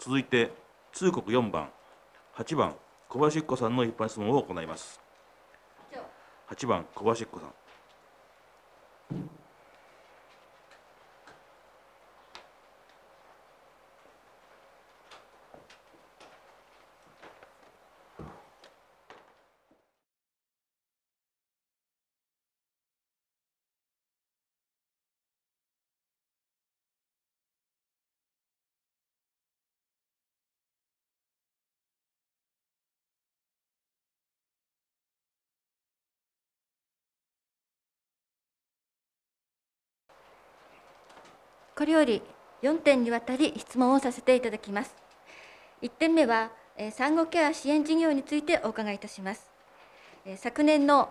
続いて通告4番、8番小林子さんの一般質問を行います。8番小林子さん。 これより4点にわたり質問をさせていただきます。1点目は、産後ケア支援事業についてお伺いいたします。昨年の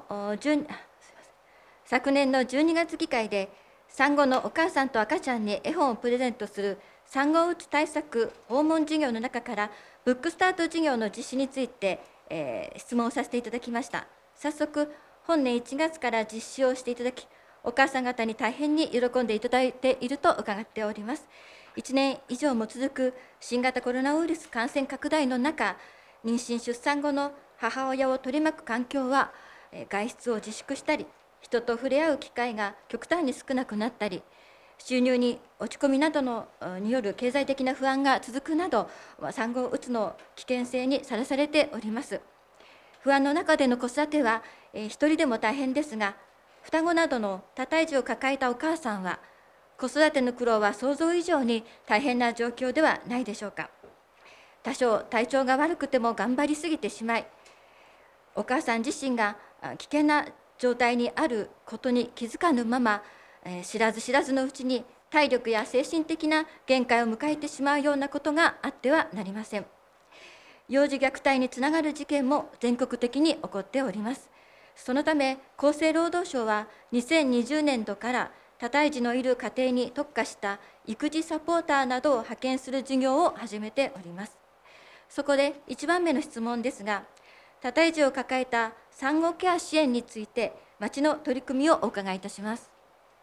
12月議会で、産後のお母さんと赤ちゃんに絵本をプレゼントする産後うつ対策訪問事業の中から、ブックスタート事業の実施について、質問をさせていただきました。早速、本年1月から実施をしていただき、お母さん方に大変に喜んでいただいていると伺っております。1年以上も続く新型コロナウイルス感染拡大の中、妊娠・出産後の母親を取り巻く環境は、外出を自粛したり、人と触れ合う機会が極端に少なくなったり、収入に落ち込みなどによる経済的な不安が続くなど、産後うつの危険性にさらされております。不安の中での子育ては、一人でも大変ですが、双子などの多胎児を抱えたお母さんは、子育ての苦労は想像以上に大変な状況ではないでしょうか。多少体調が悪くても頑張りすぎてしまい、お母さん自身が危険な状態にあることに気づかぬまま、知らず知らずのうちに体力や精神的な限界を迎えてしまうようなことがあってはなりません。幼児虐待につながる事件も全国的に起こっております。そのため、厚生労働省は2020年度から多胎児のいる家庭に特化した育児サポーターなどを派遣する事業を始めております。そこで1番目の質問ですが、多胎児を抱えた産後ケア支援について、町の取り組みをお伺いいたします。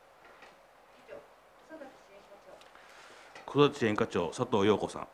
子育て支援課長、佐藤陽子さん。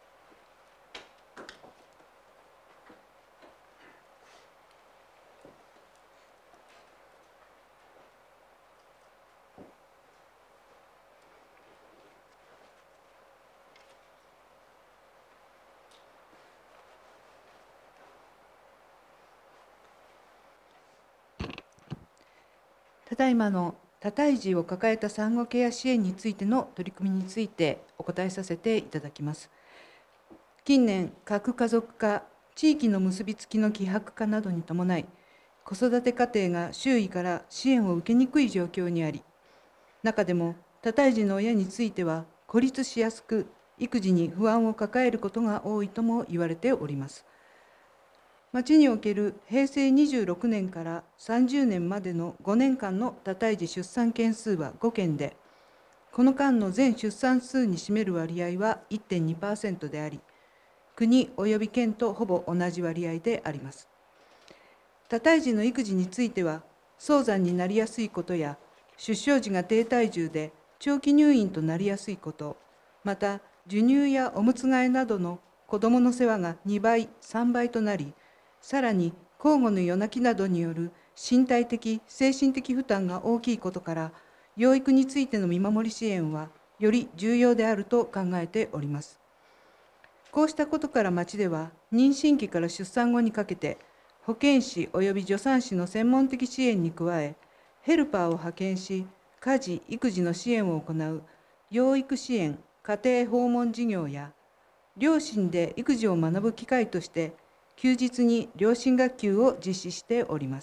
ただいまの多胎児を抱えた産後ケア支援についての取り組みについてお答えさせていただきます。近年、核家族化、地域の結びつきの希薄化などに伴い、子育て家庭が周囲から支援を受けにくい状況にあり、中でも多胎児の親については孤立しやすく、育児に不安を抱えることが多いとも言われております。町における平成26年から30年までの5年間の多胎児出産件数は5件で、この間の全出産数に占める割合は 1.2% であり、国及び県とほぼ同じ割合であります。多胎児の育児については、早産になりやすいことや、出生時が低体重で長期入院となりやすいこと、また授乳やおむつ替えなどの子どもの世話が2倍、3倍となり、さらに交互の夜泣きなどによる身体的・精神的負担が大きいことから、養育についての見守り支援はより重要であると考えております。こうしたことから町では、妊娠期から出産後にかけて、保健師及び助産師の専門的支援に加え、ヘルパーを派遣し、家事・育児の支援を行う養育支援家庭訪問事業や、両親で育児を学ぶ機会として、休日に両親学級を実施しております。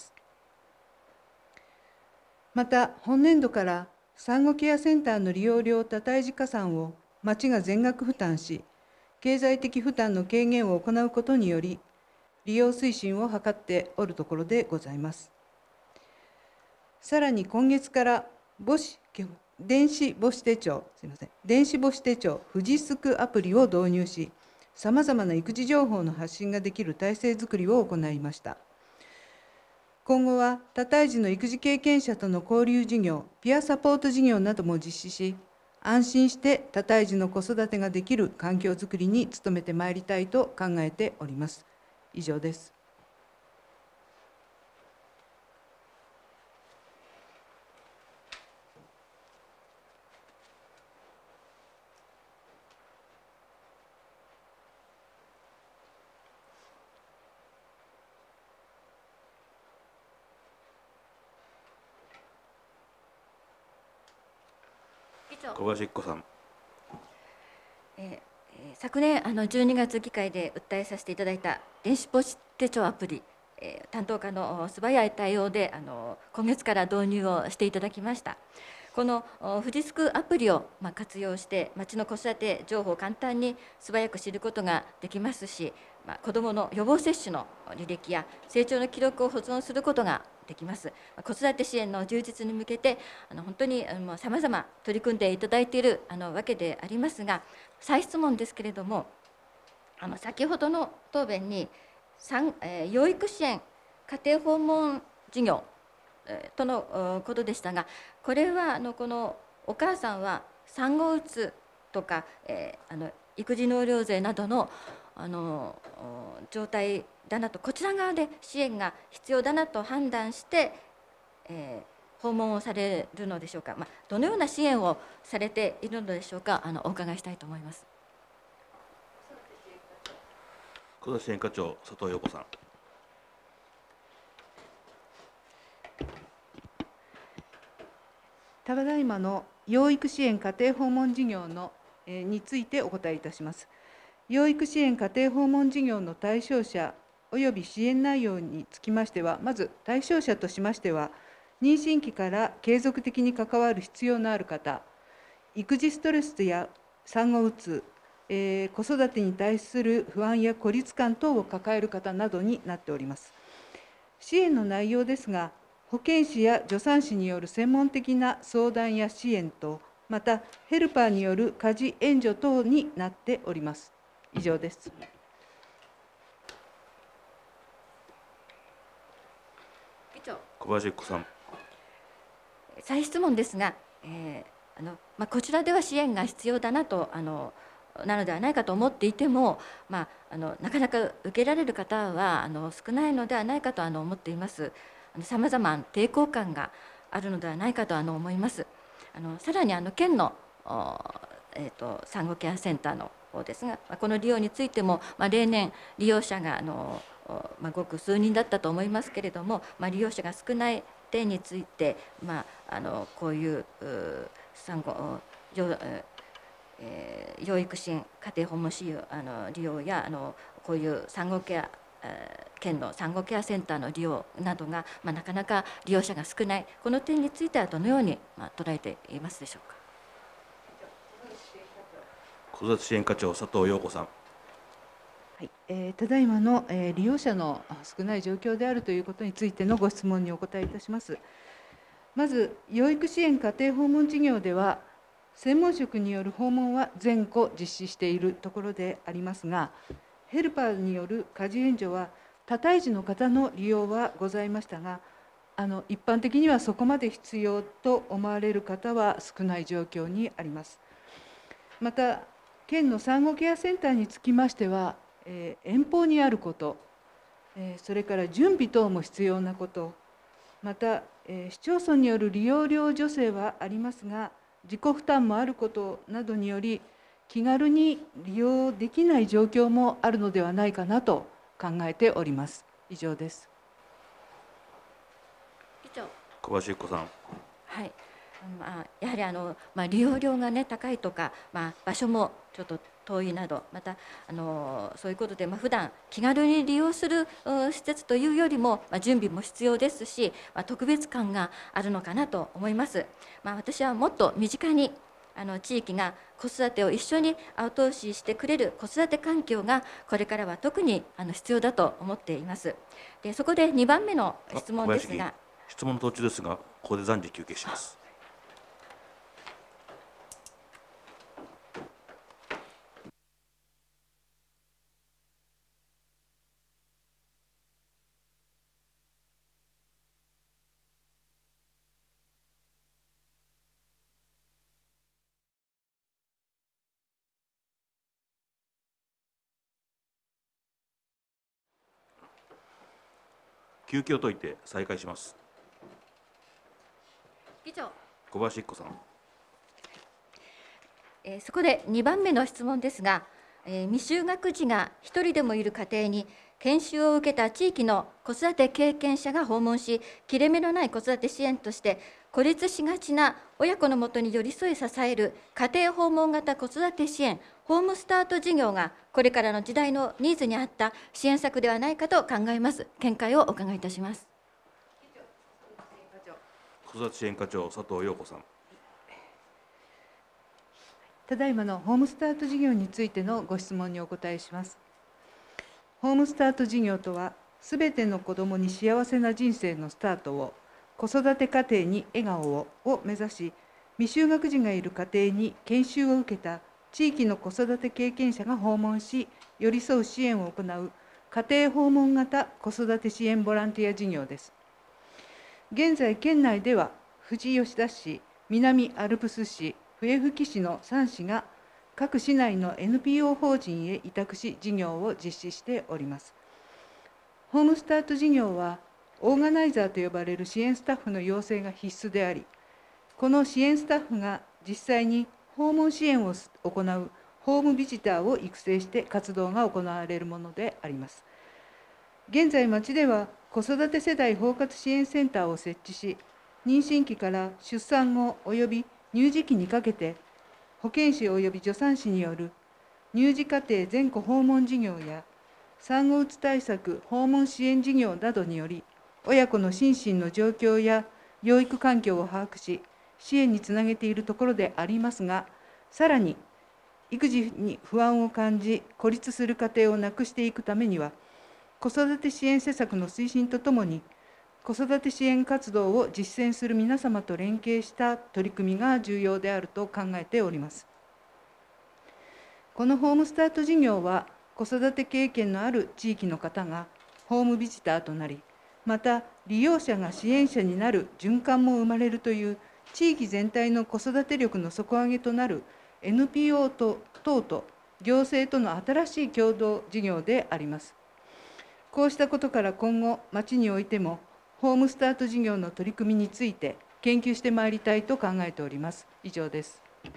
また、本年度から産後ケアセンターの利用料多胎児加算を町が全額負担し、経済的負担の軽減を行うことにより、利用推進を図っておるところでございます。さらに今月から電子母子手帳、富士スクアプリを導入し、さまざまな育児情報の発信ができる体制づくりを行いました。今後は多胎児の育児経験者との交流事業、ピアサポート事業なども実施し、 安心して多胎児の子育てができる環境づくりに努めてまいりたいと考えております。以上です。 小林育子さん。 昨年12月議会で訴えさせていただいた電子母子手帳アプリ、担当課の素早い対応で今月から導入をしていただきました。この富士スクアプリを活用して町の子育て情報を簡単に素早く知ることができますし、子どもの予防接種の履歴や成長の記録を保存することができます。子育て支援の充実に向けて本当にさまざま取り組んでいただいているわけでありますが、再質問ですけれども、先ほどの答弁に養育支援家庭訪問事業とのことでしたが、これはこのお母さんは産後うつとか、育児納涼税などの状態だなと、こちら側で支援が必要だなと判断して、訪問をされるのでしょうか。どのような支援をされているのでしょうか、お伺いしたいと思います。 子育て支援課長、佐藤陽子さん。 ただいまの養育支援家庭訪問事業についてお答えいたします。養育支援家庭訪問事業の対象者および支援内容につきましては、まず対象者としましては、妊娠期から継続的に関わる必要のある方、育児ストレスや産後うつ、子育てに対する不安や孤立感等を抱える方などになっております。支援の内容ですが、保健師や助産師による専門的な相談や支援と、またヘルパーによる家事援助等になっております。以上です。 小林育子さん。 再質問ですが、こちらでは支援が必要だなとなのではないかと思っていても、なかなか受けられる方は少ないのではないかと思っています。さまざま抵抗感があるのではないかと思います。さらに県の産後ケアセンターの方ですが、この利用についても、例年利用者がごく数人だったと思いますけれども、利用者が少ない点について、こういう産後養育支援家庭訪問利用やこういう産後ケア県の産後ケアセンターの利用などが、なかなか利用者が少ない、この点についてはどのように捉えていますでしょうか。 子育て支援課長、佐藤陽子さん。 はい、ただいまの、利用者の少ない状況であるということについてのご質問にお答えいたします。まず、養育支援家庭訪問事業では、専門職による訪問は全戸実施しているところでありますが、ヘルパーによる家事援助は多胎児の方の利用はございましたが、一般的にはそこまで必要と思われる方は少ない状況にあります。また、県の産後ケアセンターにつきましては、遠方にあること、それから準備等も必要なこと、また、市町村による利用料助成はありますが、自己負担もあることなどにより、気軽に利用できない状況もあるのではないかなと考えております。以上です。 小林育子さん。 はい、やはり利用料が高いとか、場所もちょっと遠いなど、またそういうことで、普段気軽に利用する施設というよりも、準備も必要ですし、特別感があるのかなと思います。私はもっと身近に地域が子育てを一緒に後押ししてくれる子育て環境がこれからは特に必要だと思っています。で、そこで2番目の質問ですが、 質問の途中ですが、ここで暫時休憩します。 急遽解いて再開します。 議長、 小林一子さん。 そこで2番目の質問ですが、未就学児が1人でもいる家庭に研修を受けた地域の子育て経験者が訪問し、切れ目のない子育て支援として孤立しがちな親子のもとに寄り添い支える家庭訪問型子育て支援ホームスタート事業がこれからの時代のニーズに合った支援策ではないかと考えます。見解をお伺いいたします。 子育て支援課長、佐藤陽子さん。 ただいまのホームスタート事業についてのご質問にお答えします。ホームスタート事業とは、すべての子どもに幸せな人生のスタートを、子育て家庭に笑顔を目指し、未就学児がいる家庭に研修を受けた地域の子育て経験者が訪問し、寄り添う支援を行う家庭訪問型子育て支援ボランティア事業です。現在、県内では富士吉田市、南アルプス市、笛吹市の3市が各市内の NPO 法人へ委託し事業を実施しております。ホームスタート事業はオーガナイザーと呼ばれる支援スタッフの養成が必須であり、この支援スタッフが実際に訪問支援を行うホームビジターを育成して活動が行われるものであります。現在、町では子育て世代包括支援センターを設置し、妊娠期から出産後および乳児期にかけて、保健師および助産師による乳児家庭全戸訪問事業や産後うつ対策訪問支援事業などにより、親子の心身の状況や養育環境を把握し、支援につなげているところでありますが、さらに育児に不安を感じ、孤立する家庭をなくしていくためには、子育て支援施策の推進とともに、子育て支援活動を実践する皆様と連携した取り組みが重要であると考えております。このホームスタート事業は、子育て経験のある地域の方がホームビジターとなり、また利用者が支援者になる循環も生まれるという地域全体の子育て力の底上げとなる NPO 等と行政との新しい共同事業であります。こうしたことから今後、町においてもホームスタート事業の取り組みについて研究してまいりたいと考えております。以上です。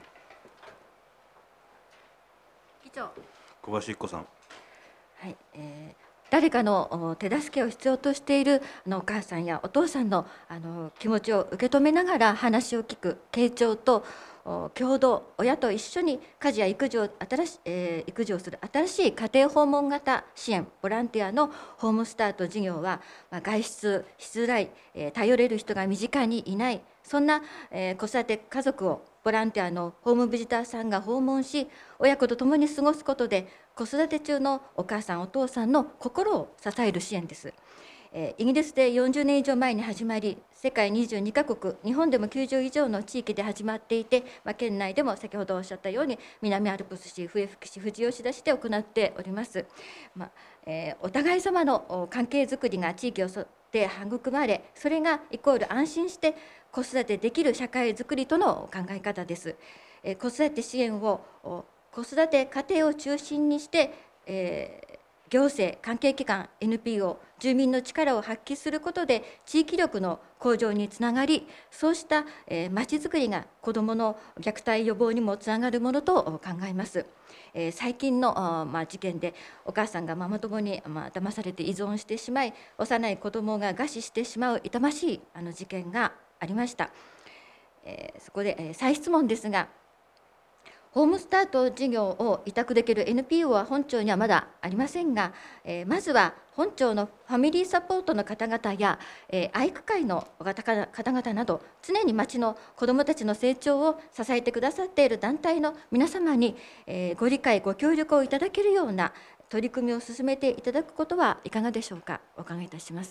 議長。 小林一子さん。 はい、誰かの手助けを必要としているお母さんやお父さんの気持ちを受け止めながら話を聞く傾聴と共同、親と一緒に家事や育児をする新しい家庭訪問型支援ボランティアのホームスタート事業は、外出しづらい、頼れる人が身近にいない、そんな、子育て家族をボランティアのホームビジターさんが訪問し、親子と共に過ごすことで子育て中のお母さんお父さんの心を支える支援です。イギリスで40年以上前に始まり、世界22カ国、日本でも90以上の地域で始まっていて、県内でも先ほどおっしゃったように南アルプス市、笛吹市、富士吉田市で行っております。お互い様の関係づくりが地域を沿って育まれ、それがイコール安心して子育てできる社会づくりとの考え方です。子育て支援を子育て家庭を中心にして、行政、関係機関、NPO、住民の力を発揮することで地域力の向上につながり、そうしたまちづくりが子どもの虐待予防にもつながるものと考えます。最近の事件でお母さんがママ友に騙されて依存してしまい、幼い子どもが餓死してしまう痛ましい事件がありました。そこで再質問ですが、ホームスタート事業を委託できる NPO は本庁にはまだありませんが、まずは本庁のファミリーサポートの方々や、愛育会の方々など、常に町の子どもたちの成長を支えてくださっている団体の皆様に、ご理解、ご協力をいただけるような取り組みを進めていただくことはいかがでしょうか。お伺いいたします。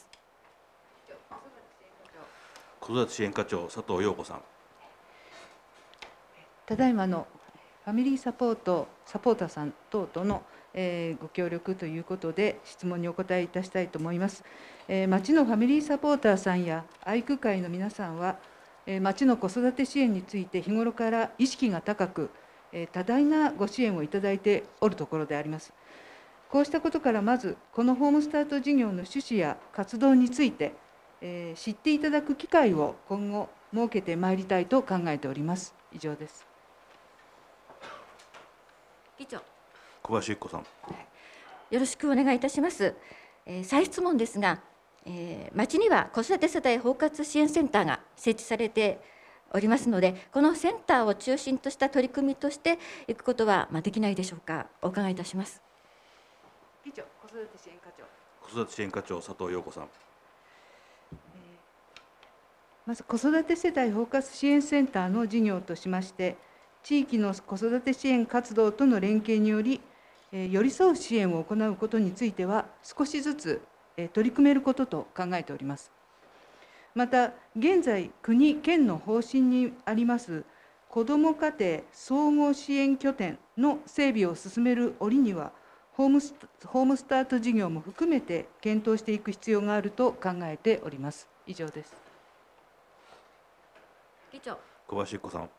子育て支援課長、佐藤陽子さん。 ただいまのファミリーサポーターさん等々のご協力ということで質問にお答えいたしたいと思います。町のファミリーサポーターさんや愛育会の皆さんは、町の子育て支援について日頃から意識が高く、多大なご支援をいただいておるところであります。 こうしたことからまずこのホームスタート事業の趣旨や活動について、知っていただく機会を今後設けてまいりたいと考えております。以上です。 議長、 小林由紀子さん。 よろしくお願いいたします。再質問ですが、町には子育て世代包括支援センターが設置されておりますので、このセンターを中心とした取り組みとしていくことはできないでしょうか。お伺いいたします。 議長、子育て支援課長。 子育て支援課長、佐藤陽子さん。 まず子育て世帯包括支援センターの事業としまして、地域の子育て支援活動との連携により、寄り添う支援を行うことについては、少しずつ取り組めることと考えております。また、現在、国・県の方針にあります子ども家庭総合支援拠点の整備を進める折には、ホームスタート事業も含めて検討していく必要があると考えております。以上です。 議長、 小林由紀子さん。 はい、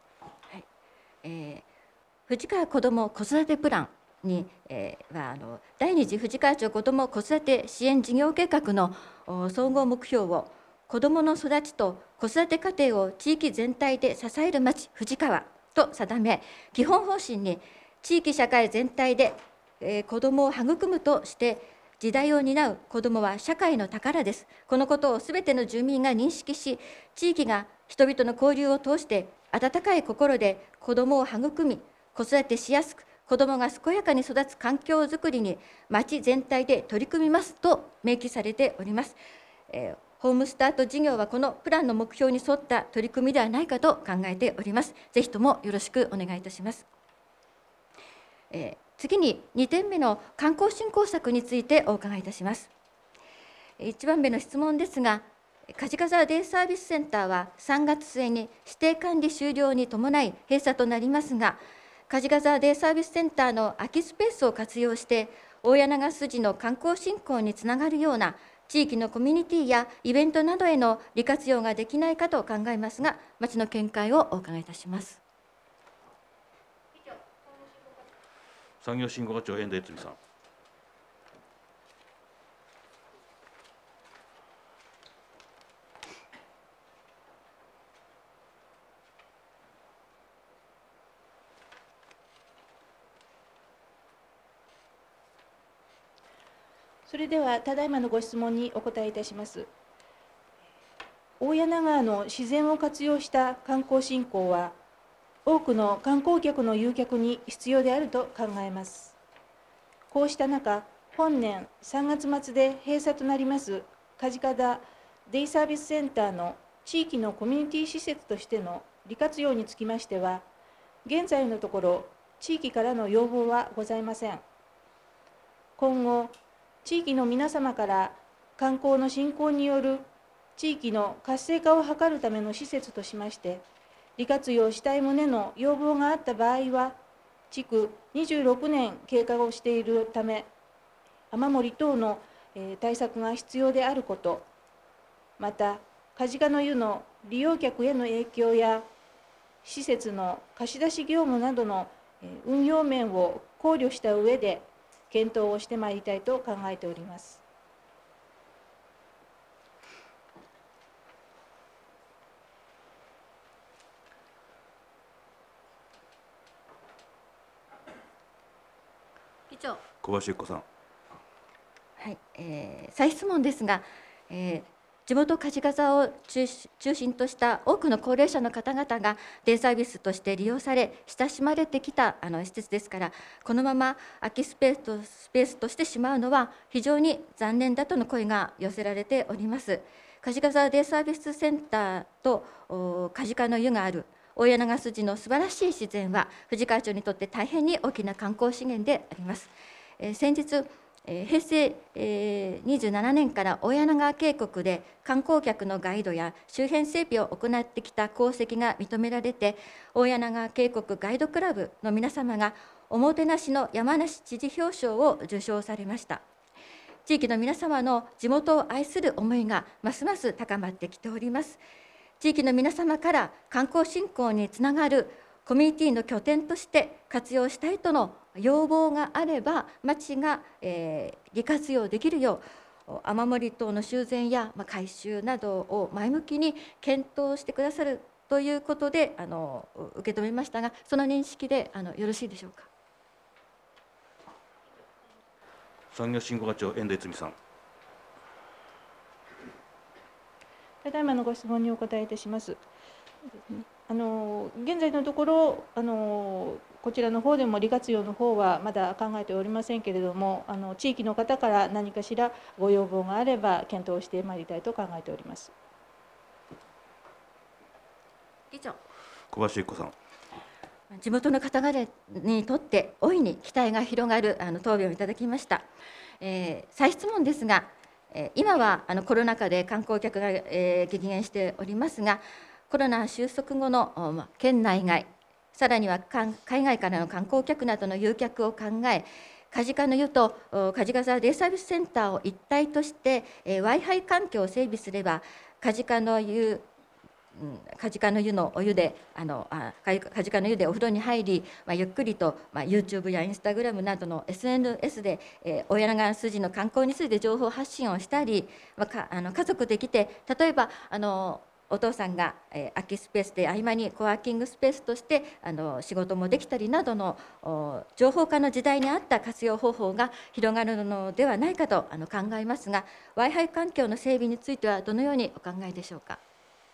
藤川子ども子育てプランに、第二次藤川町子ども子育て支援事業計画の総合目標を、子どもの育ちと子育て家庭を地域全体で支えるまち藤川と定め、基本方針に地域社会全体で子どもを育むとして、時代を担う子どもは社会の宝です。このことをすべての住民が認識し、地域が人々の交流を通して温かい心で子どもを育み、子育てしやすく、子どもが健やかに育つ環境づくりに町全体で取り組みますと明記されております。ホームスタート事業はこのプランの目標に沿った取り組みではないかと考えております。ぜひともよろしくお願いいたします。次に2点目の観光振興策についてお伺いいたします。1番目の質問ですが、梶賀沢デイサービスセンターは3月末に指定管理終了に伴い閉鎖となりますが、梶賀沢デイサービスセンターの空きスペースを活用して大柳筋の観光振興につながるような地域のコミュニティやイベントなどへの利活用ができないかと考えますが、町の見解をお伺いいたします。 産業振興課長、遠藤悦美さん。 それでは、ただいまのご質問にお答えいたします。大柳川の自然を活用した観光振興は、多くの観光客の誘客に必要であると考えます。こうした中、本年3月末で閉鎖となります梶賀田デイサービスセンターの地域のコミュニティ施設としての利活用につきましては、現在のところ、地域からの要望はございません。今後、地域の皆様から観光の振興による地域の活性化を図るための施設としまして、利活用したい旨の要望があった場合は、築26年経過をしているため、雨漏り等の対策が必要であること、また、梶賀の湯の利用客への影響や、施設の貸し出し業務などの運用面を考慮した上で、検討をしてまいりたいと考えております。 議長。 小林由紀子さん。 はい、再質問ですが、地元梶賀沢を中心とした多くの高齢者の方々がデイサービスとして利用され親しまれてきた施設ですから、このまま空きスペースとしてしまうのは非常に残念だとの声が寄せられております。梶賀沢デイサービスセンターと梶賀の湯がある大柳筋の素晴らしい自然は藤川町にとって大変に大きな観光資源であります。先日平成27年から大柳川渓谷で観光客のガイドや周辺整備を行ってきた功績が認められて、大柳川渓谷ガイドクラブの皆様がおもてなしの山梨知事表彰を受賞されました。地域の皆様の地元を愛する思いがますます高まってきております。地域の皆様から観光振興につながるコミュニティの拠点として活用したいとの要望があれば町が、利活用できるよう雨漏り等の修繕や、改修などを前向きに検討してくださるということで受け止めましたが、その認識でよろしいでしょうか。 産業振興課長、遠藤睦さん。 ただいまのご質問にお答えいたします。現在のところこちらの方でも利活用の方はまだ考えておりませんけれども、地域の方から何かしらご要望があれば検討してまいりたいと考えております。 議長、 小林由紀子さん。 地元の方々にとって大いに期待が広がる答弁をいただきました。再質問ですが、今はコロナ禍で観光客が激減しておりますが、コロナ収束後の県内外、さらには海外からの観光客などの誘客を考え、梶賀の湯と梶賀沢デイサービスセンターを一体として Wi-Fi 環境を整備すれば、梶賀の湯のお湯で梶賀の湯でお風呂に入り、ゆっくりと、YouTube や Instagram などの SNS で、大柳川筋の観光について情報発信をしたり、家族で来て、例えばお父さんが空きスペースで合間にコワーキングスペースとして仕事もできたりなどの情報化の時代に合った活用方法が広がるのではないかと考えますが、 Wi-Fi 環境の整備についてはどのようにお考えでしょうか。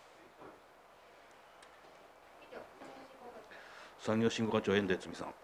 産業振興課長、遠藤睦さん。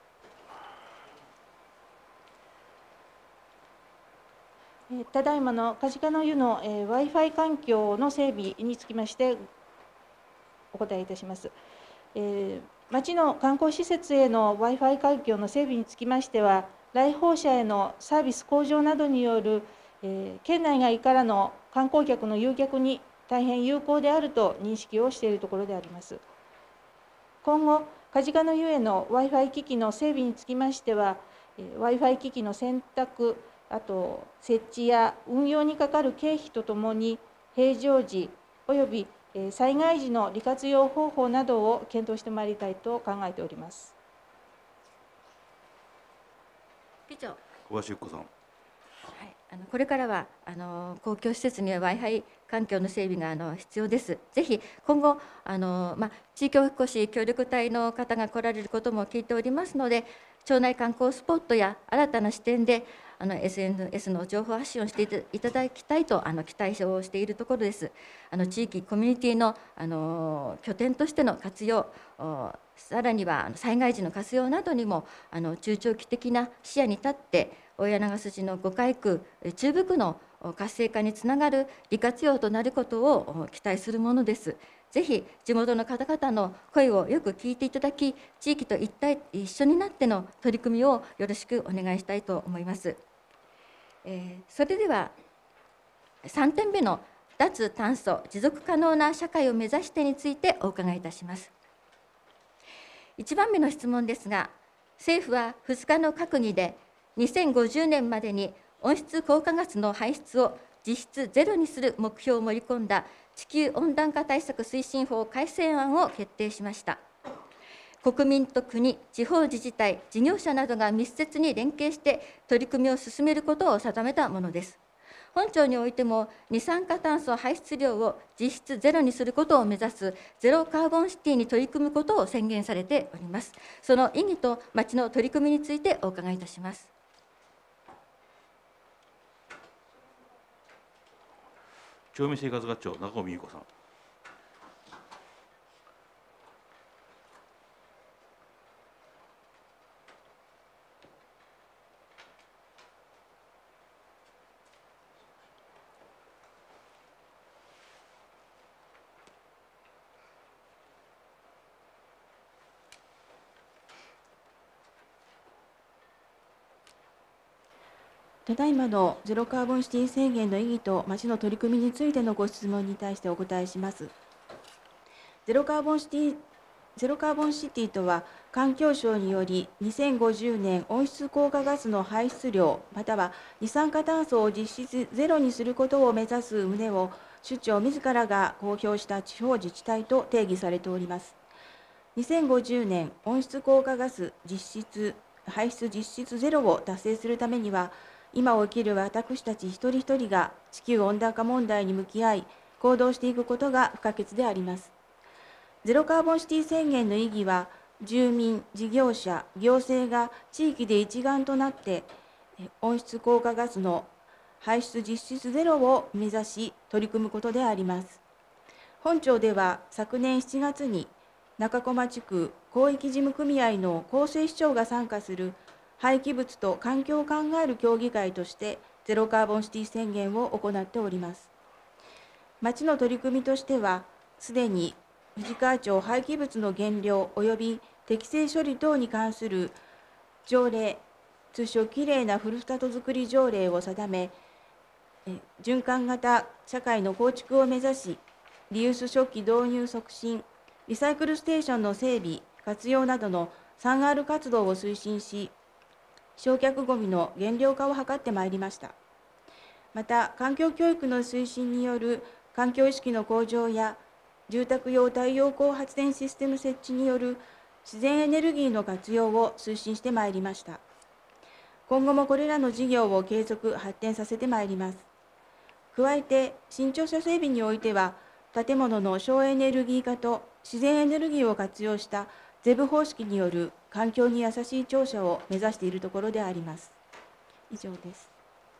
ただいまの梶賀の湯の Wi-Fi 環境の整備につきましてお答えいたします。町の観光施設への Wi-Fi 環境の整備につきましては、来訪者へのサービス向上などによる県内外からの観光客の誘客に大変有効であると認識をしているところであります。今後、梶賀の湯への Wi-Fi 機器の整備につきましては、Wi-Fi 機器の選択、あと設置や運用にかかる経費とともに、平常時および災害時の利活用方法などを検討してまいりたいと考えております。 議長、 小林由紀子さん。 これからは公共施設には Wi-Fi 環境の整備が必要です。ぜひ今後地域おこし協力隊の方が来られることも聞いておりますので、町内観光スポットや新たな視点でSNS の情報発信をしていただきたいと期待をしているところです。地域コミュニティの拠点としての活用、さらには災害時の活用などにも中長期的な視野に立って、大柳川筋の5回区中部区の活性化につながる利活用となることを期待するものです。ぜひ地元の方々の声をよく聞いていただき、地域と一緒になっての取り組みをよろしくお願いしたいと思います。それでは3点目の脱炭素持続可能な社会を目指してについてお伺いいたします。1番目の質問ですが、政府は2日の閣議で2050年までに温室効果ガスの排出を実質ゼロにする目標を盛り込んだ地球温暖化対策推進法改正案を決定しました。国民と国、地方自治体、事業者などが密接に連携して取り組みを進めることを定めたものです。本庁においても二酸化炭素排出量を実質ゼロにすることを目指すゼロカーボンシティに取り組むことを宣言されております。その意義と町の取り組みについてお伺いいたします。 町民生活学長、中尾美由子さん。 ただいまのゼロカーボンシティ宣言の意義と町の取り組みについてのご質問に対してお答えします。ゼロカーボンシティとは、環境省により2050年温室効果ガスの排出量または二酸化炭素を実質ゼロにすることを目指す旨を首長自らが公表した地方自治体と定義されております。2050年温室効果ガス実質排出実質ゼロを達成するためには、今起きる私たち一人一人が地球温暖化問題に向き合い、行動していくことが不可欠であります。ゼロカーボンシティ宣言の意義は、住民、事業者、行政が地域で一丸となって、温室効果ガスの排出実質ゼロを目指し取り組むことであります。本庁では昨年7月に中駒地区広域事務組合の構成市長が参加する廃棄物と環境を考える協議会としてゼロカーボンシティ宣言を行っております。町の取り組みとしては、すでに富士川町廃棄物の減量及び適正処理等に関する条例、通称きれいなふるさとづくり条例を定め、循環型社会の構築を目指し、リユース食器導入促進、リサイクルステーションの整備、活用などの 3R 活動を推進し、焼却ごみの減量化を図ってまいりました。また、環境教育の推進による環境意識の向上や、住宅用太陽光発電システム設置による自然エネルギーの活用を推進してまいりました。今後もこれらの事業を継続・発展させてまいります。加えて、新庁舎整備においては、建物の省エネルギー化と自然エネルギーを活用したZEB方式による環境に優しい庁舎を目指しているところであります。以上です。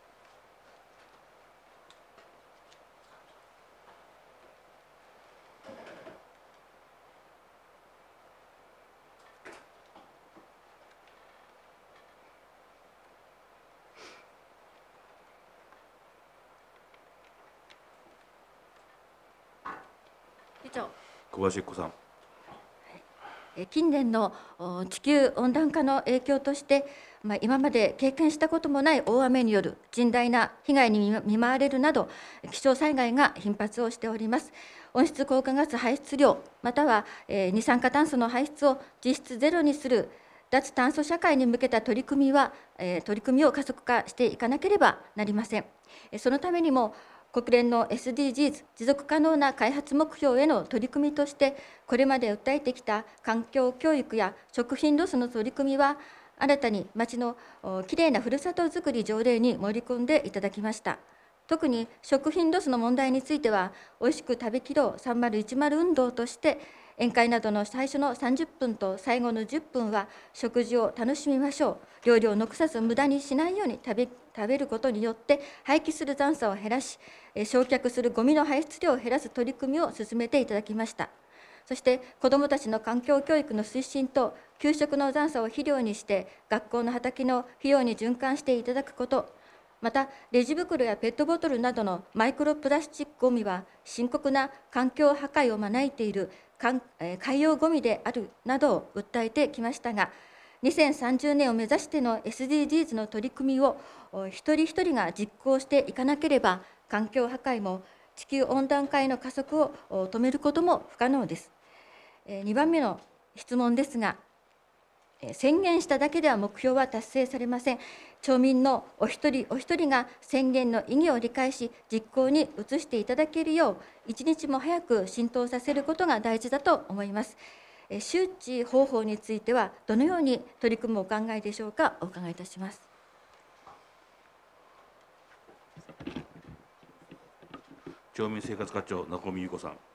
議長、 小林子さん。 近年の地球温暖化の影響として、今まで経験したこともない大雨による甚大な被害に見舞われるなど、気象災害が頻発をしております。温室効果ガス排出量、または二酸化炭素の排出を実質ゼロにする脱炭素社会に向けた取り組みを加速化していかなければなりません。そのためにも国連の SDGs 持続可能な開発目標への取り組みとして、これまで訴えてきた環境教育や食品ロスの取り組みは、新たに町のきれいなふるさとづくり条例に盛り込んでいただきました。特に食品ロスの問題については、おいしく食べきろう3010運動として、宴会などの最初の30分と最後の10分は食事を楽しみましょう。料理を残さず無駄にしないように食べることによって廃棄する残渣を減らし、焼却するゴミの排出量を減らす取り組みを進めていただきました。そして子どもたちの環境教育の推進と、給食の残渣を肥料にして学校の畑の肥料に循環していただくこと、またレジ袋やペットボトルなどのマイクロプラスチックごみは深刻な環境破壊を招いている海洋ごみであるなどを訴えてきましたが、2030年を目指しての SDGs の取り組みを一人一人が実行していかなければ、環境破壊も地球温暖化への加速を止めることも不可能です。2番目の質問ですが、宣言しただけでは目標は達成されません。町民のお一人お一人が宣言の意義を理解し、実行に移していただけるよう、一日も早く浸透させることが大事だと思います。周知方法についてはどのように取り組むお考えでしょうか。お伺いいたします。 町民生活課長、中込由子さん。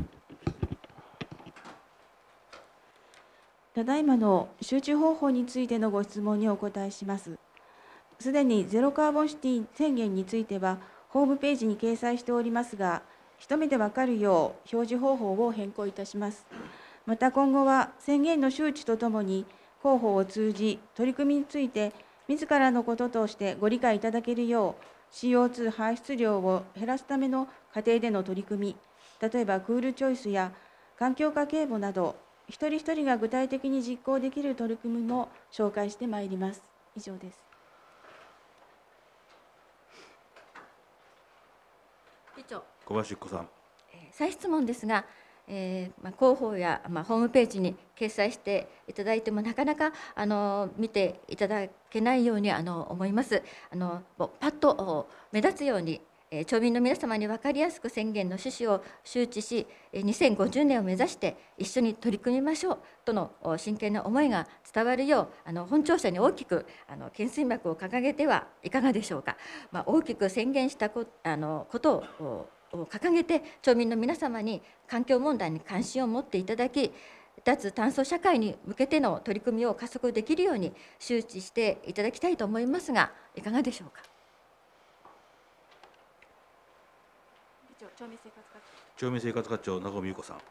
ただいまの周知方法についてのご質問にお答えします。すでにゼロカーボンシティ宣言については、ホームページに掲載しておりますが、一目で分かるよう表示方法を変更いたします。また今後は宣言の周知とともに、広報を通じ、取り組みについて、自らのこととしてご理解いただけるよう、CO2 排出量を減らすための過程での取り組み、例えばクールチョイスや環境家計簿など、一人一人が具体的に実行できる取り組みも紹介してまいります。以上です。 議長、 小林子さん。 再質問ですが、広報や、ホームページに掲載していただいてもなかなか見ていただけないように思います。パッと目立つように町民の皆様に分かりやすく宣言の趣旨を周知し、2050年を目指して一緒に取り組みましょうとの真剣な思いが伝わるよう、本庁舎に大きく懸垂幕を掲げてはいかがでしょうか。大きく宣言したことを掲げて、町民の皆様に環境問題に関心を持っていただき、脱炭素社会に向けての取り組みを加速できるように周知していただきたいと思いますが、いかがでしょうか。 町民生活課長、中込優子さん。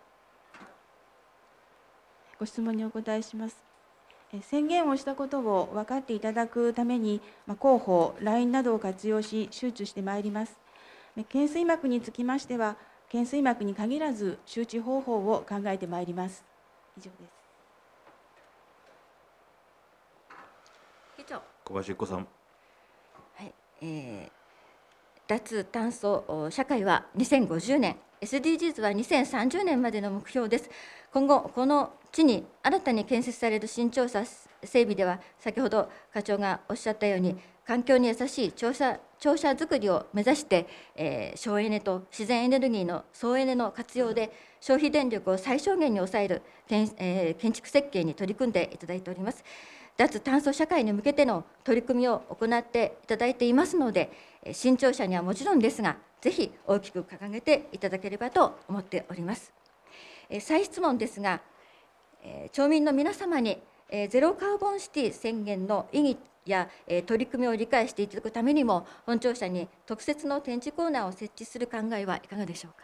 ご質問にお答えします。宣言をしたことを分かっていただくために、広報、LINE などを活用し、周知してまいります。懸垂幕につきましては、懸垂幕に限らず、周知方法を考えてまいります。以上です。 議長。 小林由子さん。 はい、脱炭素社会は2050年、SDGs は2030年までの目標です。今後、この地に新たに建設される新庁舎整備では、先ほど課長がおっしゃったように、環境に優しい庁舎づくりを目指して、省エネと自然エネルギーの総エネの活用で、消費電力を最小限に抑える建築設計に取り組んでいただいております。脱炭素社会に向けての取り組みを行っていただいていますので、新庁舎にはもちろんですが、ぜひ大きく掲げていただければと思っております。再質問ですが、町民の皆様にゼロカーボンシティ宣言の意義や取り組みを理解していただくためにも、本庁舎に特設の展示コーナーを設置する考えはいかがでしょうか。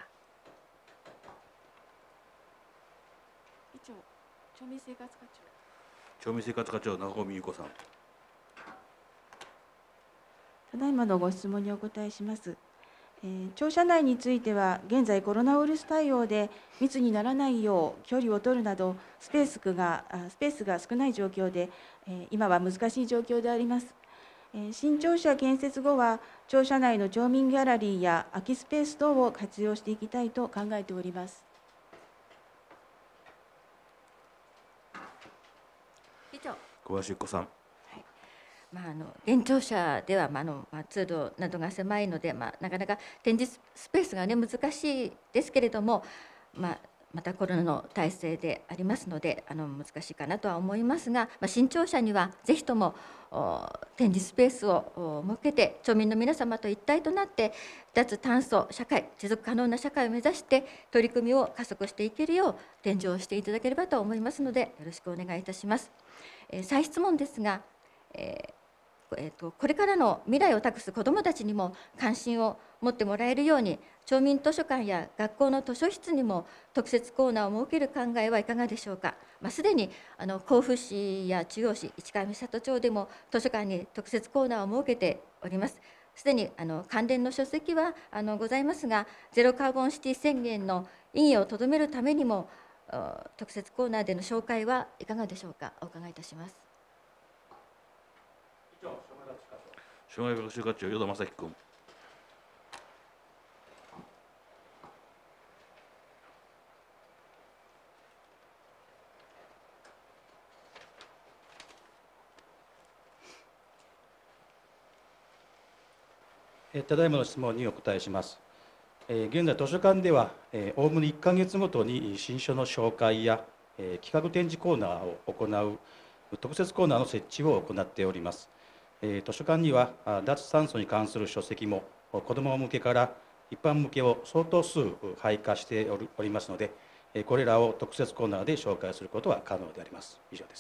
議長、町民生活課長。 町民生活課長、中込優子さん。 ただいまのご質問にお答えします。庁舎内については、現在コロナウイルス対応で密にならないよう距離を取るなどスペースが少ない状況で、今は難しい状況であります。新庁舎建設後は、庁舎内の町民ギャラリーや空きスペース等を活用していきたいと考えております。 議長。 小林由子さん。 現庁舎では、通路などが狭いので、なかなか展示スペースが、難しいですけれども、またコロナの体制でありますので、難しいかなとは思いますが、新庁舎にはぜひとも展示スペースを設けて、町民の皆様と一体となって、脱炭素社会、持続可能な社会を目指して、取り組みを加速していけるよう、展示をしていただければと思いますので、よろしくお願いいたします。再質問ですが、これからの未来を託す子どもたちにも関心を持ってもらえるように、町民図書館や学校の図書室にも特設コーナーを設ける考えはいかがでしょうか。すでに甲府市や中央市、市川三郷町でも図書館に特設コーナーを設けております。すでに関連の書籍はございますが、ゼロカーボンシティ宣言の意義をとどめるためにも、特設コーナーでの紹介はいかがでしょうか。お伺いいたします。 障害学習課長、与田正樹君。 ただいまの質問にお答えします。現在、図書館では、おおむね1か月ごとに新書の紹介や企画展示コーナーを行う特設コーナーの設置を行っております。図書館には脱炭素に関する書籍も子ども向けから一般向けを相当数配下しておりますので、これらを特設コーナーで紹介することは可能であります。以上です。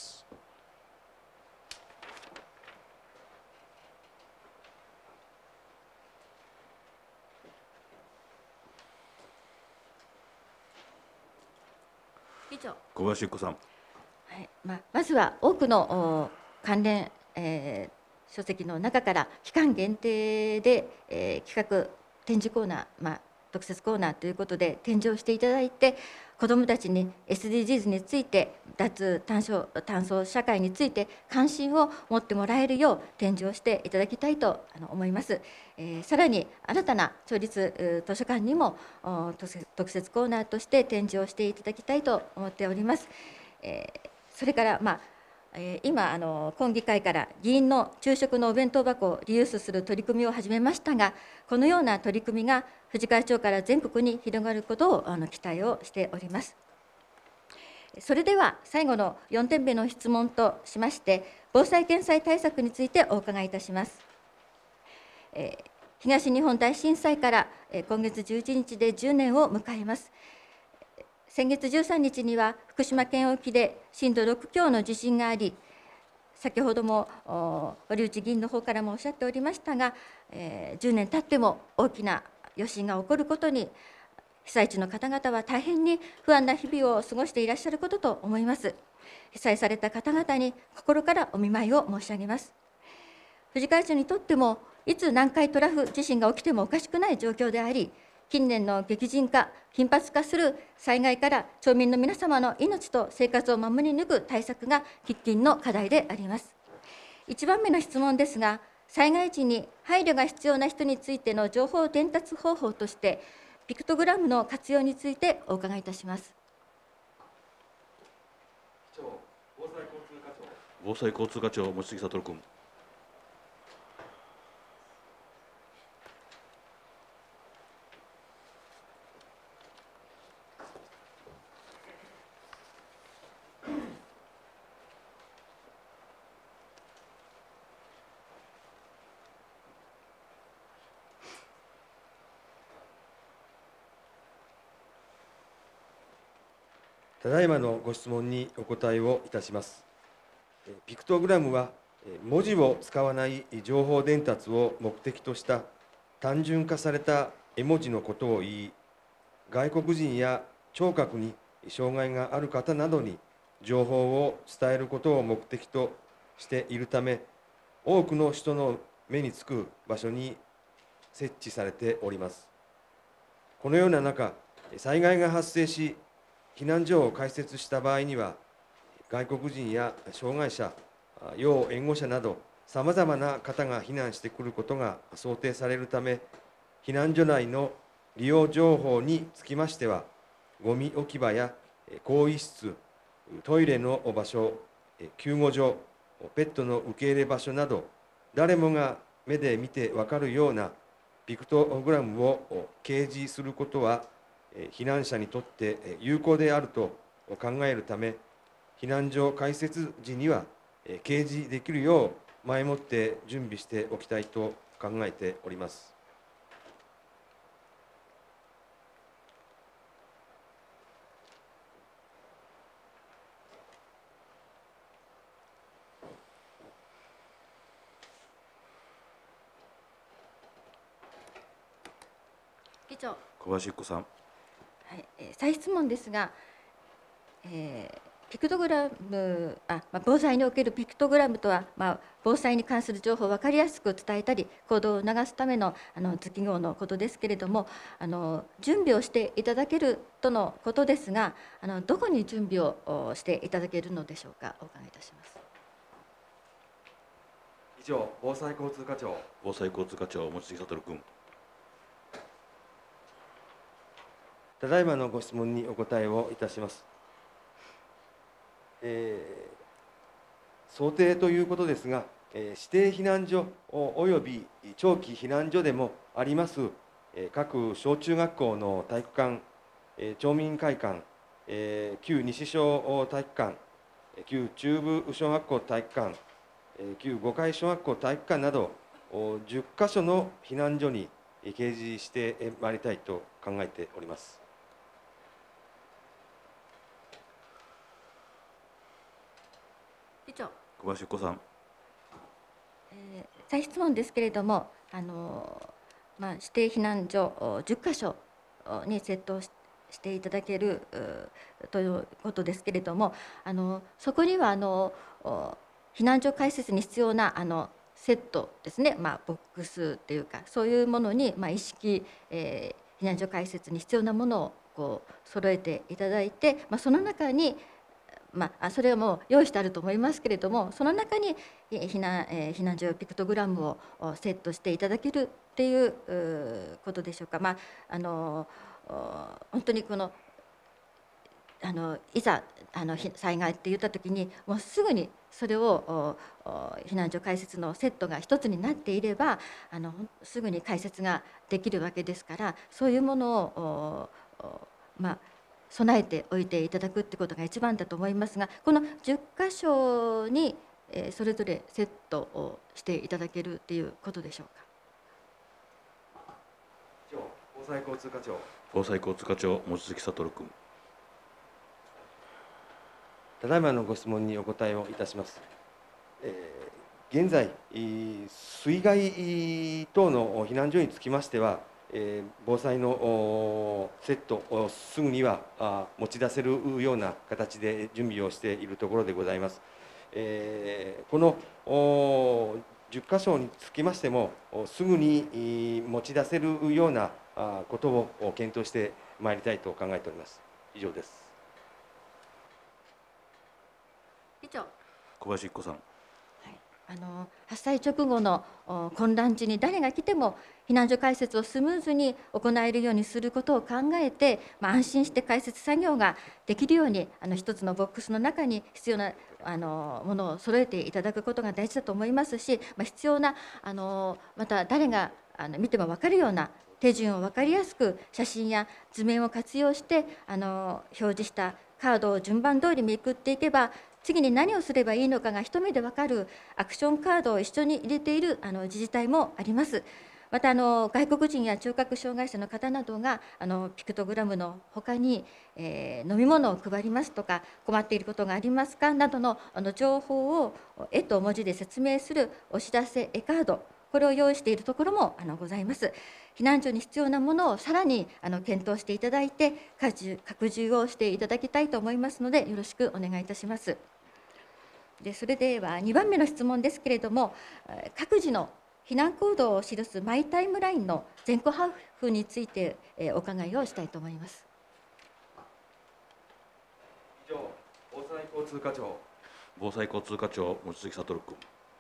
議長。 小林由子さん。 はい、まずは多くの関連、書籍の中から期間限定で、企画展示コーナー、特設コーナーということで展示をしていただいて、子どもたちに SDGs について、脱炭素社会について関心を持ってもらえるよう展示をしていただきたいと思います。さらに新たな町立図書館にも特設コーナーとして展示をしていただきたいと思っております。それから、 今今議会から議員の昼食のお弁当箱をリユースする取り組みを始めましたが、このような取り組みが富士会町から全国に広がることを期待をしております。それでは最後の4点目の質問としまして、防災・減災対策についてお伺いいたします。東日本大震災から今月11日で10年を迎えます。先月13日には福島県沖で震度6強の地震があり、先ほども堀内議員の方からもおっしゃっておりましたが、10年経っても大きな余震が起こることに、被災地の方々は大変に不安な日々を過ごしていらっしゃることと思います。被災された方々に心からお見舞いを申し上げます。富士会町にとっても、いつ南海トラフ地震が起きてもおかしくない状況であり、近年の激甚化、頻発化する災害から町民の皆様の命と生活を守り抜く対策が喫緊の課題であります。1番目の質問ですが、災害時に配慮が必要な人についての情報伝達方法として、ピクトグラムの活用についてお伺いいたします。 防災交通課長、望月悟君。 ただいまのご質問にお答えをいたします。ピクトグラムは、文字を使わない情報伝達を目的とした単純化された絵文字のことを言い、外国人や聴覚に障害がある方などに情報を伝えることを目的としているため、多くの人の目につく場所に設置されております。このような中、災害が発生し、避難所を開設した場合には、外国人や障害者、要援護者など、さまざまな方が避難してくることが想定されるため、避難所内の利用情報につきましては、ゴミ置き場や更衣室、トイレの場所、救護所、ペットの受け入れ場所など、誰もが目で見て分かるようなピクトグラムを掲示することは、避難者にとって有効であると考えるため、避難所開設時には掲示できるよう前もって準備しておきたいと考えております。 議長。 小林由子さん。 はい、再質問ですが、ピクトグラム、防災におけるピクトグラムとは、防災に関する情報を分かりやすく伝えたり、行動を促すための図記号のことですけれども、準備をしていただけるとのことですが、どこに準備をしていただけるのでしょうか、お伺いいたします。 以上、防災交通課長。 防災交通課長、望月悟君。 ただいまのご質問にお答えをいたします。想定ということですが、指定避難所および長期避難所でもあります各小中学校の体育館、町民会館、旧西小体育館、旧中部小学校体育館、旧五階小学校体育館など10カ所の避難所に掲示してまいりたいと考えております。 議長。 小林由子さん。 再質問ですけれども、指定避難所10カ所に設置していただけるということですけれども、そこには避難所開設に必要なセットですね、ボックスというか、そういうものに一式、避難所開設に必要なものをこう揃えていただいて、その中にそれはもう用意してあると思いますけれども、その中に避難所ピクトグラムをセットしていただけるっていうことでしょうか。本当にこのいざ災害って言った時にもうすぐにそれを避難所開設のセットが一つになっていればすぐに開設ができるわけですから、そういうものを備えておいていただくってことが一番だと思いますが、この10箇所にそれぞれセットをしていただけるっていうことでしょうか。 防災交通課長。 防災交通課長、望月悟君。 ただいまのご質問にお答えをいたします。現在、水害等の避難所につきましては、防災のセットをすぐには持ち出せるような形で準備をしているところでございます。この10箇所につきましても、すぐに持ち出せるようなことを検討してまいりたいと考えております。以上です。 以上。 小林一子さん。 発災直後の混乱時に誰が来ても避難所開設をスムーズに行えるようにすることを考えて、安心して開設作業ができるように一つのボックスの中に必要なものを揃えていただくことが大事だと思いますし、必要なまた誰が見ても分かるような手順を分かりやすく写真や図面を活用して表示したカードを順番通りめくっていけば、次に何をすればいいのかが一目で分かるアクションカードを一緒に入れている自治体もあります。また外国人や聴覚障害者の方などがピクトグラムのほかに、飲み物を配りますとか、困っていることがありますかなどの情報を絵と文字で説明するお知らせ絵カード、これを用意しているところもございます。避難所に必要なものをさらに検討していただいて拡充をしていただきたいと思いますので、よろしくお願いいたします。それでは2番目の質問ですけれども、各自の避難行動を記すマイタイムラインの全戸配布についてお伺いをしたいと思います。 以上、防災交通課長。 防災交通課長、望月悟君。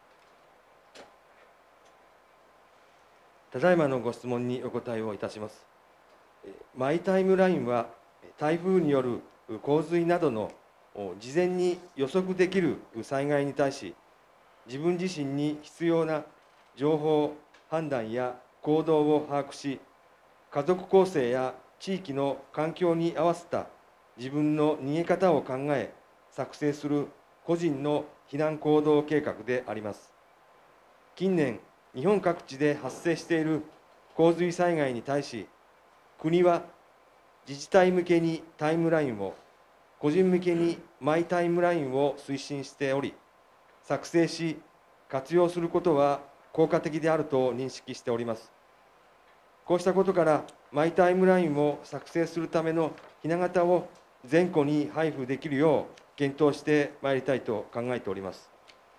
ただいまのご質問にお答えをいたします。マイタイムラインは台風による洪水などの事前に予測できる災害に対し、自分自身に必要な情報、判断や行動を把握し、家族構成や地域の環境に合わせた自分の逃げ方を考え、作成する個人の避難行動計画であります。近年、日本各地で発生している洪水災害に対し、国は自治体向けにタイムラインを、個人向けにマイタイムラインを推進しており、作成し活用することは効果的であると認識しております。こうしたことからマイタイムラインを作成するためのひな形を全戸に配布できるよう検討してまいりたいと考えております。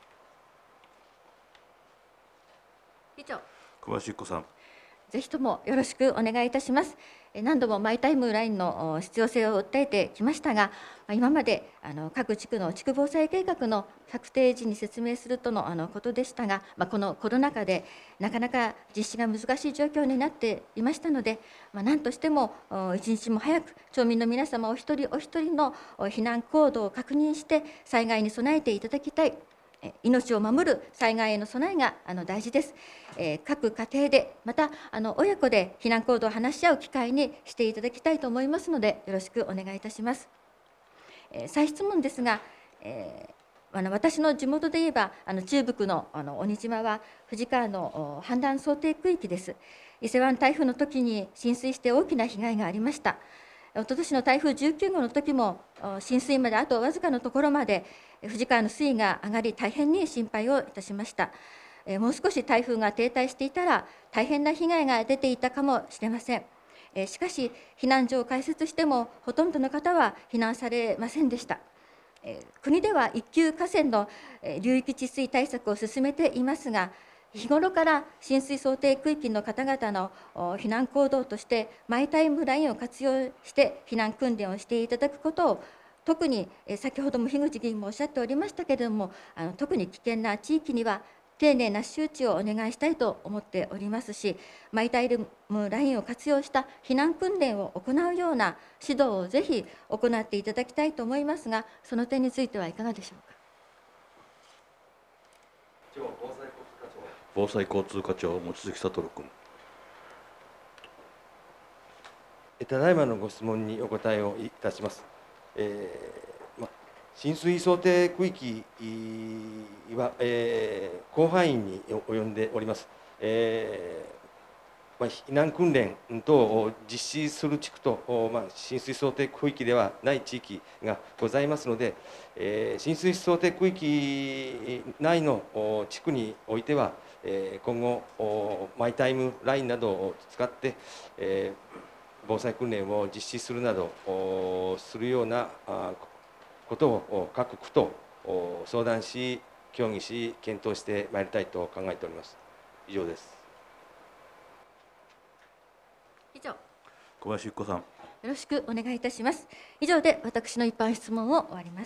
以上。 小林一子さん。 ぜひともよろしくお願いいたします。何度もマイタイムラインの必要性を訴えてきましたが、今まで各地区の地区防災計画の策定時に説明するとのことでしたが、このコロナ禍でなかなか実施が難しい状況になっていましたので、何としても一日も早く町民の皆様お一人お一人の避難行動を確認して災害に備えていただきたい。命を守る災害への備えが大事です。各家庭でまた親子で避難行動を話し合う機会にしていただきたいと思いますので、よろしくお願いいたします。再質問ですが、私の地元で言えば中部区の鬼島は富士川の氾濫想定区域です。伊勢湾台風の時に浸水して大きな被害がありました。おととしの台風19号の時も浸水まであとわずかのところまで富士川の水位が上がり、大変に心配をいたしました。もう少し台風が停滞していたら大変な被害が出ていたかもしれません。しかし避難所を開設してもほとんどの方は避難されませんでした。国では一級河川の流域治水対策を進めていますが、日頃から浸水想定区域の方々の避難行動としてマイタイムラインを活用して避難訓練をしていただくことを、特に先ほども樋口議員もおっしゃっておりましたけれども、特に危険な地域には丁寧な周知をお願いしたいと思っておりますし、マイタイムラインを活用した避難訓練を行うような指導をぜひ行っていただきたいと思いますが、その点についてはいかがでしょうか。 防災交通課長、望月悟君。 ただいまのご質問にお答えをいたします。浸水想定区域は、広範囲に及んでおります。避難訓練等を実施する地区と、浸水想定区域ではない地域がございますので、浸水想定区域内の地区においては、今後、マイタイムラインなどを使って、防災訓練を実施するなどするようなことを各区と相談し、協議し、検討してまいりたいと考えております。以上です。 以上、 小林由紀子さん。 よろしくお願いいたします。以上で私の一般質問を終わります。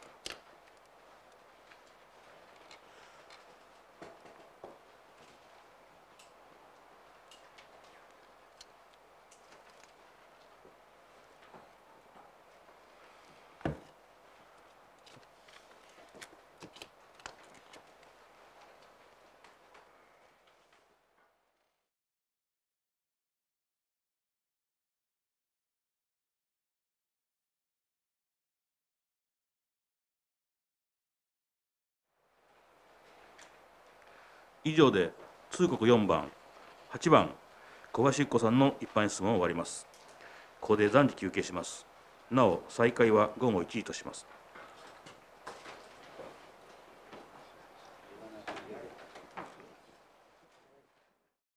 以上で通告4番、8番、小林由紀子さんの一般質問を終わります。ここで暫時休憩します。なお、再開は午後1時とします。